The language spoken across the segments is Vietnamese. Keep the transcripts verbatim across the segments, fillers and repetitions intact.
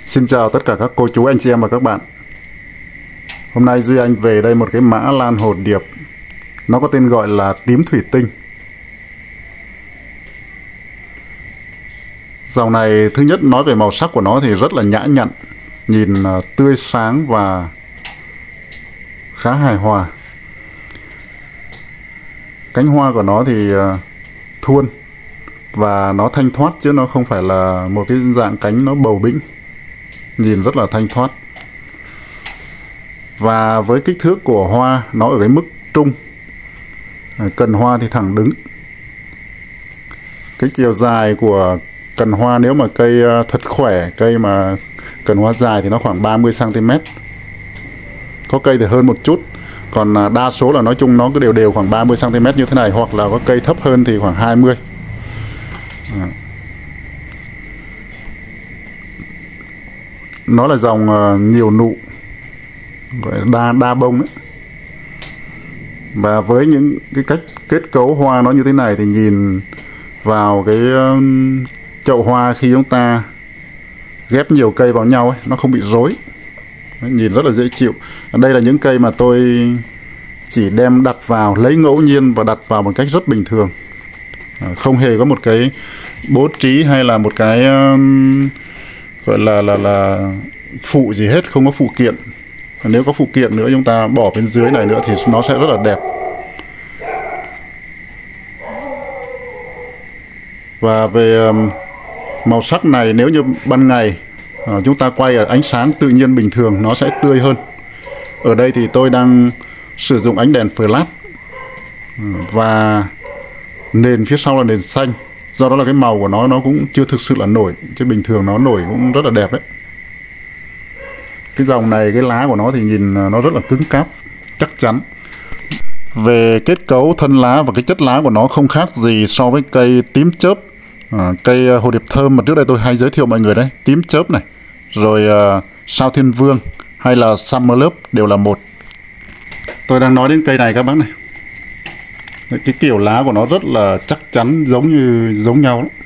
Xin chào tất cả các cô chú anh chị em và các bạn. Hôm nay Duy Anh về đây một cái mã lan hồ điệp. Nó có tên gọi là tím thủy tinh. Dòng này thứ nhất nói về màu sắc của nó thì rất là nhã nhặn, nhìn tươi sáng và khá hài hòa. Cánh hoa của nó thì thuôn và nó thanh thoát chứ nó không phải là một cái dạng cánh nó bầu bĩnh. Nhìn rất là thanh thoát. Và với kích thước của hoa nó ở cái mức trung. Cần hoa thì thẳng đứng. Cái chiều dài của cần hoa nếu mà cây thật khỏe, cây mà cần hoa dài thì nó khoảng ba mươi xăng ti mét. Có cây thì hơn một chút. Còn đa số là nói chung nó cứ đều đều khoảng ba mươi xăng ti mét như thế này. Hoặc là có cây thấp hơn thì khoảng hai mươi. À. Nó là dòng nhiều nụ, gọi là đa, đa bông ấy. Và với những cái cách kết cấu hoa nó như thế này thì nhìn vào cái chậu hoa khi chúng ta ghép nhiều cây vào nhau ấy, nó không bị rối. Đấy, nhìn rất là dễ chịu. Đây là những cây mà tôi chỉ đem đặt vào, lấy ngẫu nhiên và đặt vào một cách rất bình thường. Không hề có một cái bố trí hay là một cái gọi là là là phụ gì hết, không có phụ kiện. Nếu có phụ kiện nữa chúng ta bỏ bên dưới này nữa thì nó sẽ rất là đẹp. Và về màu sắc này, nếu như ban ngày chúng ta quay ở ánh sáng tự nhiên bình thường nó sẽ tươi hơn. Ở đây thì tôi đang sử dụng ánh đèn flash và nền phía sau là nền xanh. Do đó là cái màu của nó nó cũng chưa thực sự là nổi, chứ bình thường nó nổi cũng rất là đẹp đấy. Cái dòng này, cái lá của nó thì nhìn nó rất là cứng cáp, chắc chắn. Về kết cấu thân lá và cái chất lá của nó không khác gì so với cây tím chớp, à, cây hồ điệp thơm mà trước đây tôi hay giới thiệu mọi người đấy. Tím chớp này, rồi uh, sao thiên vương hay là summer love đều là một. Tôi đang nói đến cây này các bác này. Cái kiểu lá của nó rất là chắc chắn, giống như giống nhau đó.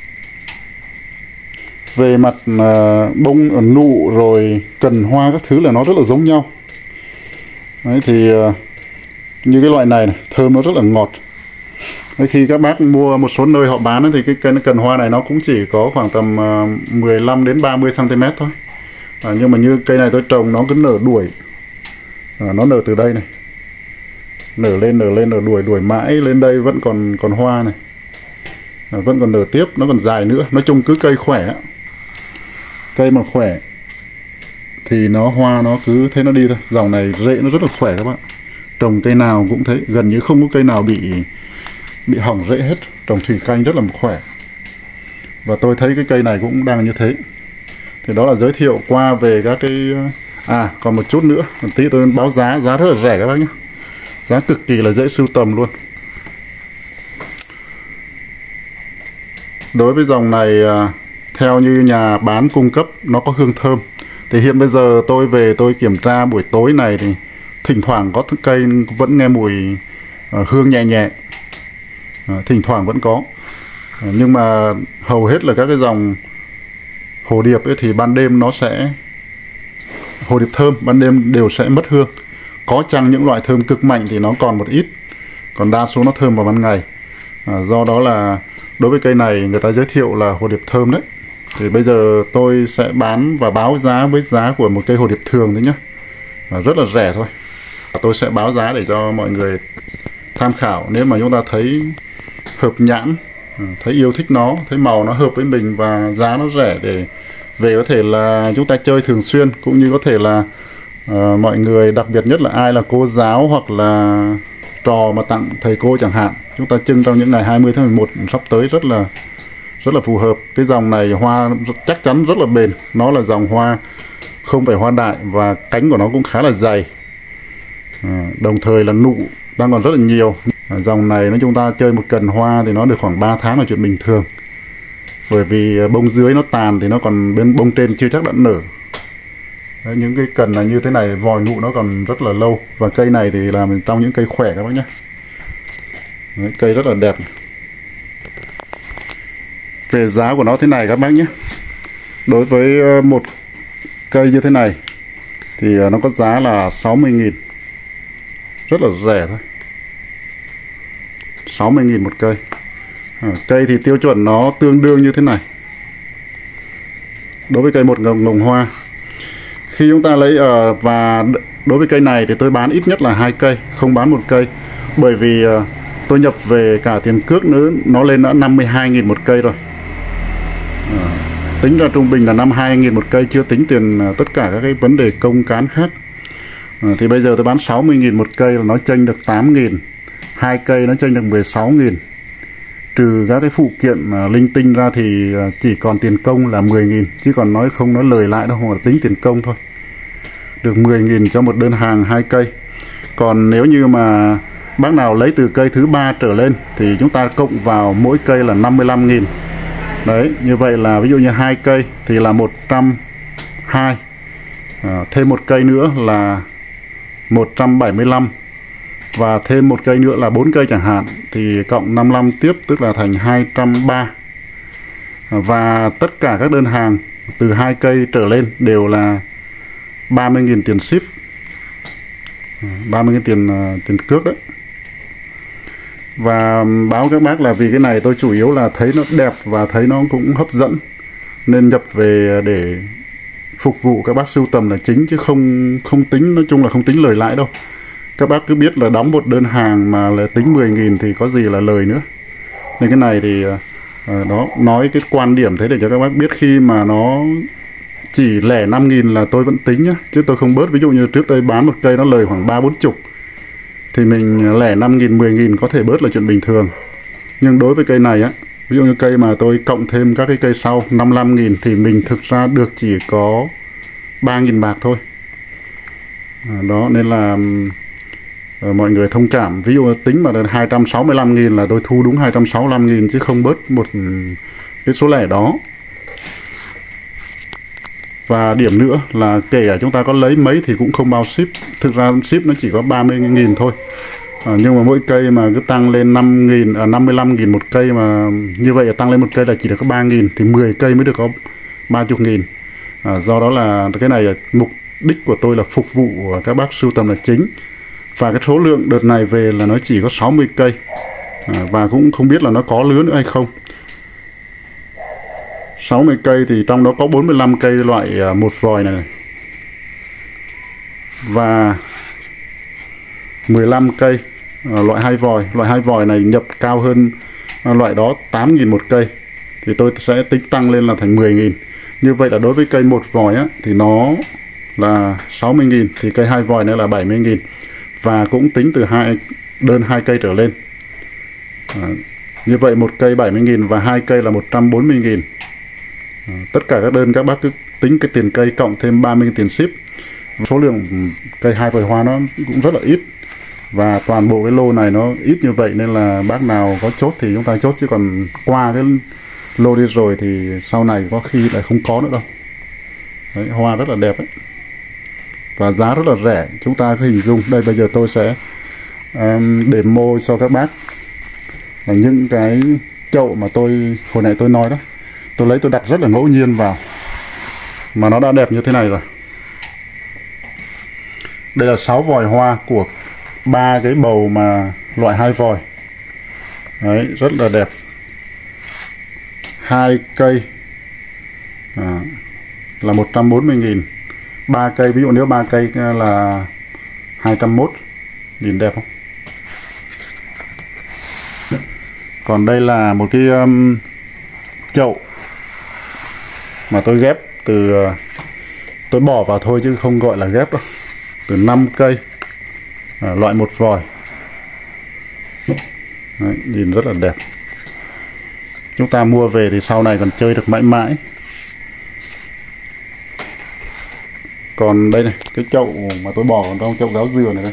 Về mặt uh, bông nụ rồi cần hoa các thứ là nó rất là giống nhau. Đấy thì uh, như cái loại này, này thơm nó rất là ngọt. Đấy, khi các bác mua một số nơi họ bán ấy, thì cái cây cần hoa này nó cũng chỉ có khoảng tầm uh, mười lăm đến ba mươi xăng ti mét thôi. À, nhưng mà như cây này tôi trồng nó cứ nở đuổi. À, nó nở từ đây này, nở lên nở lên nở đuổi đuổi mãi lên đây vẫn còn còn hoa này, à, vẫn còn nở tiếp, nó còn dài nữa. Nói chung cứ cây khỏe, cây mà khỏe thì nó hoa nó cứ thế nó đi thôi. Dòng này rễ nó rất là khỏe các bạn, trồng cây nào cũng thấy gần như không có cây nào bị bị hỏng rễ hết, trồng thủy canh rất là khỏe. Và tôi thấy cái cây này cũng đang như thế. Thì đó là giới thiệu qua về các cái. À còn một chút nữa, một tí tôi báo giá, giá rất là rẻ các bác nhé, giá cực kỳ là dễ sưu tầm luôn. Đối với dòng này, theo như nhà bán cung cấp, nó có hương thơm. Thì hiện bây giờ tôi về tôi kiểm tra buổi tối này thì thỉnh thoảng có cây vẫn nghe mùi hương nhẹ nhẹ, thỉnh thoảng vẫn có. Nhưng mà hầu hết là các cái dòng hồ điệp ấy thì ban đêm nó sẽ, hồ điệp thơm ban đêm đều sẽ mất hương. Có chăng những loại thơm cực mạnh thì nó còn một ít, còn đa số nó thơm vào ban ngày. À, do đó là đối với cây này người ta giới thiệu là hồ điệp thơm đấy. Thì bây giờ tôi sẽ bán và báo giá với giá của một cây hồ điệp thường đấy nhé, à, rất là rẻ thôi. Tôi sẽ báo giá để cho mọi người tham khảo. Nếu mà chúng ta thấy hợp nhãn, thấy yêu thích nó, thấy màu nó hợp với mình và giá nó rẻ, để về có thể là chúng ta chơi thường xuyên, cũng như có thể là uh, mọi người, đặc biệt nhất là ai là cô giáo hoặc là trò mà tặng thầy cô chẳng hạn, chúng ta trưng trong những ngày hai mươi tháng mười một sắp tới rất là rất là phù hợp. Cái dòng này hoa chắc chắn rất là bền, nó là dòng hoa không phải hoa đại và cánh của nó cũng khá là dày, à, đồng thời là nụ đang còn rất là nhiều. À, dòng này nếu chúng ta chơi một cần hoa thì nó được khoảng ba tháng là chuyện bình thường, bởi vì bông dưới nó tàn thì nó còn bên bông trên chưa chắc đã nở. Đấy, những cái cần là như thế này vòi nụ nó còn rất là lâu. Và cây này thì là trong những cây khỏe các bác nhé. Đấy, cây rất là đẹp. Về giá của nó thế này các bác nhé. Đối với một cây như thế này thì nó có giá là sáu mươi nghìn, rất là rẻ thôi, sáu mươi nghìn một cây. À, cây thì tiêu chuẩn nó tương đương như thế này. Đối với cây một ngồng ngồng hoa, khi chúng ta lấy uh, và đối với cây này thì tôi bán ít nhất là hai cây, không bán một cây, bởi vì uh, tôi nhập về cả tiền cước nữa, nó lên đã năm mươi hai nghìn một cây rồi. À, tính ra trung bình là năm mươi hai nghìn một cây, chưa tính tiền uh, tất cả các cái vấn đề công cán khác. À, thì bây giờ tôi bán sáu mươi nghìn một cây là nó chênh được tám nghìn, hai cây nó chênh được mười sáu nghìn. Trừ các cái phụ kiện mà linh tinh ra thì chỉ còn tiền công là mười nghìn, chứ còn nói không nói lời lại đâu, hoặc là tính tiền công thôi. Được mười nghìn cho một đơn hàng hai cây. Còn nếu như mà bác nào lấy từ cây thứ ba trở lên thì chúng ta cộng vào mỗi cây là năm mươi lăm nghìn. Đấy, như vậy là ví dụ như hai cây thì là một trăm hai mươi, à, thêm một cây nữa là một trăm bảy mươi lăm, và thêm một cây nữa là bốn cây chẳng hạn, thì cộng năm mươi lăm tiếp tức là thành hai trăm ba mươi. Và tất cả các đơn hàng từ hai cây trở lên đều là ba mươi nghìn tiền ship, ba mươi nghìn tiền tiền cước đấy. Và báo các bác là vì cái này tôi chủ yếu là thấy nó đẹp và thấy nó cũng hấp dẫn nên nhập về để phục vụ các bác sưu tầm là chính, chứ không không tính, nói chung là không tính lời lãi đâu. Các bác cứ biết là đóng một đơn hàng mà là tính mười nghìn thì có gì là lời nữa. Nên cái này thì uh, đó, nói cái quan điểm thế để cho các bác biết, khi mà nó chỉ lẻ năm nghìn là tôi vẫn tính nhá, chứ tôi không bớt. Ví dụ như trước đây bán một cây nó lời khoảng ba bốn chục thì mình lẻ năm nghìn, mười nghìn có thể bớt là chuyện bình thường. Nhưng đối với cây này á, ví dụ như cây mà tôi cộng thêm các cái cây sau năm mươi lăm nghìn thì mình thực ra được chỉ có ba nghìn bạc thôi. À, đó nên là uh, mọi người thông cảm. Ví dụ tính mà là hai trăm sáu mươi lăm nghìn là tôi thu đúng hai trăm sáu mươi lăm nghìn, chứ không bớt một cái số lẻ đó. Và điểm nữa là kể cả chúng ta có lấy mấy thì cũng không bao ship. Thực ra ship nó chỉ có ba mươi nghìn thôi. À, nhưng mà mỗi cây mà cứ tăng lên năm nghìn, à, năm mươi lăm nghìn một cây, mà như vậy là tăng lên một cây là chỉ được có ba nghìn, thì mười cây mới được có ba mươi nghìn. À, do đó là cái này là mục đích của tôi là phục vụ các bác sưu tầm là chính. Và cái số lượng đợt này về là nó chỉ có sáu mươi cây. À, và cũng không biết là nó có lứa nữa hay không. sáu mươi cây thì trong đó có bốn mươi lăm cây loại một vòi này, và mười lăm cây loại hai vòi. Loại hai vòi này nhập cao hơn loại đó tám nghìn một cây, thì tôi sẽ tính tăng lên là thành mười nghìn. Như vậy là đối với cây một vòi á, thì nó là sáu mươi nghìn, thì cây hai vòi nữa là bảy mươi nghìn, và cũng tính từ hai đơn hai cây trở lên. À, như vậy một cây bảy mươi nghìn và hai cây là một trăm bốn mươi nghìn. À, tất cả các đơn các bác cứ tính cái tiền cây cộng thêm ba mươi tiền ship. Số lượng cây hai vòi hoa nó cũng rất là ít, và toàn bộ cái lô này nó ít như vậy nên là bác nào có chốt thì chúng ta chốt, chứ còn qua cái lô đi rồi thì sau này có khi lại không có nữa đâu. Đấy, hoa rất là đẹp ấy, và giá rất là rẻ. Chúng ta cứ hình dung đây, bây giờ tôi sẽ um, demo cho các bác là những cái chậu mà tôi hồi nãy tôi nói đó, tôi lấy tôi đặt rất là ngẫu nhiên vào mà nó đã đẹp như thế này rồi. Đây là sáu vòi hoa của ba cái bầu mà loại hai vòi. Đấy, rất là đẹp. Hai cây à, là một trăm bốn mươi nghìn. Ba cây, ví dụ nếu ba cây là hai trăm mốt. Nhìn đẹp không? Còn đây là một cái um, chậu mà tôi ghép từ, tôi bỏ vào thôi chứ không gọi là ghép đâu, từ năm cây à, loại một vòi. Đấy, nhìn rất là đẹp. Chúng ta mua về thì sau này còn chơi được mãi mãi. Còn đây này, cái chậu mà tôi bỏ vào trong chậu gáo dừa này đây.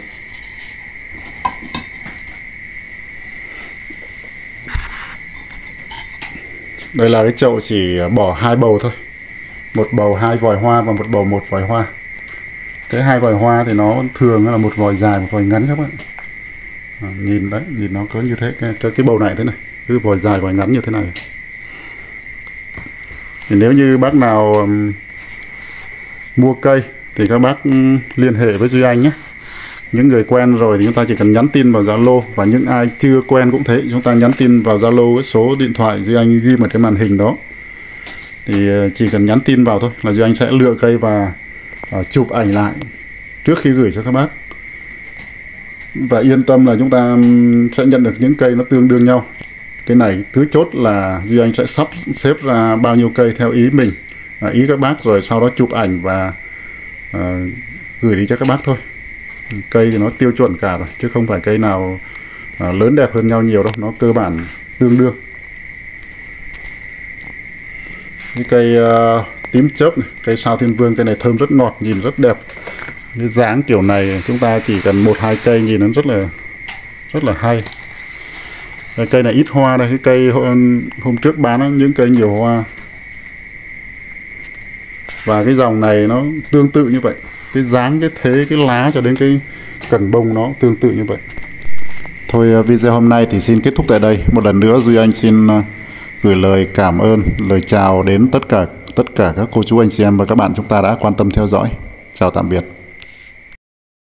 Đây là cái chậu chỉ bỏ hai bầu thôi. Một bầu hai vòi hoa và một bầu một vòi hoa. Cái hai vòi hoa thì nó thường là một vòi dài, một vòi ngắn các bạn. À, nhìn đấy, nhìn nó có như thế, cái, cái, cái bầu này thế này, cứ vòi dài vòi ngắn như thế này. Thì nếu như bác nào mua cây thì các bác liên hệ với Duy Anh nhé. Những người quen rồi thì chúng ta chỉ cần nhắn tin vào Zalo, và những ai chưa quen cũng thế, chúng ta nhắn tin vào Zalo với số điện thoại Duy Anh ghi ở trên màn hình đó. Thì chỉ cần nhắn tin vào thôi là Duy Anh sẽ lựa cây và uh, chụp ảnh lại trước khi gửi cho các bác. Và yên tâm là chúng ta sẽ nhận được những cây nó tương đương nhau. Cái này cứ chốt là Duy Anh sẽ sắp xếp ra bao nhiêu cây theo ý mình, à, ý các bác, rồi sau đó chụp ảnh và à, gửi đi cho các bác thôi. Cây thì nó tiêu chuẩn cả rồi, chứ không phải cây nào à, lớn đẹp hơn nhau nhiều đâu, nó cơ bản tương đương. Cái cây uh, tím chớp này, cây sao thiên vương, cây này thơm rất ngọt, nhìn rất đẹp. Cái dáng kiểu này chúng ta chỉ cần một hai cây nhìn nó rất là rất là hay. Cái cây này ít hoa đây, cái cây hôm, hôm trước bán những cây nhiều hoa. Và cái dòng này nó tương tự như vậy, cái dáng, cái thế, cái lá cho đến cái cành bông nó tương tự như vậy. Thôi video hôm nay thì xin kết thúc tại đây. Một lần nữa Duy Anh xin gửi lời cảm ơn, lời chào đến tất cả tất cả các cô chú anh chị em và các bạn chúng ta đã quan tâm theo dõi. Chào tạm biệt.